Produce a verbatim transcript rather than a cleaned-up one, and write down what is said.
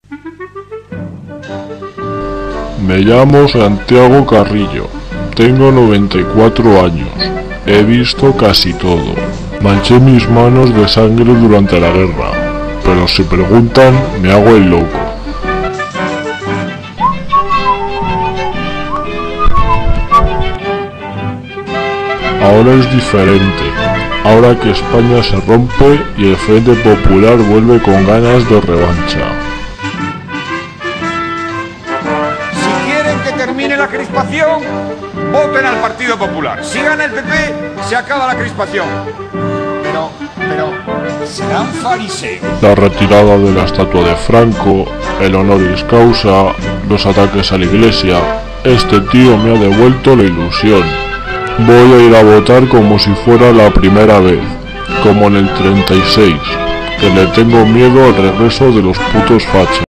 Me llamo Santiago Carrillo, tengo noventa y cuatro años, he visto casi todo. Manché mis manos de sangre durante la guerra, pero si preguntan, me hago el loco. Ahora es diferente, ahora que España se rompe y el Frente Popular vuelve con ganas de revancha. Si quieren que termine la crispación, voten al Partido Popular. Si gana el P P, se acaba la crispación. Pero, pero, serán fariseos. La retirada de la estatua de Franco, el honoris causa, los ataques a la iglesia, este tío me ha devuelto la ilusión. Voy a ir a votar como si fuera la primera vez, como en el treinta y seis, que le tengo miedo al regreso de los putos fachos.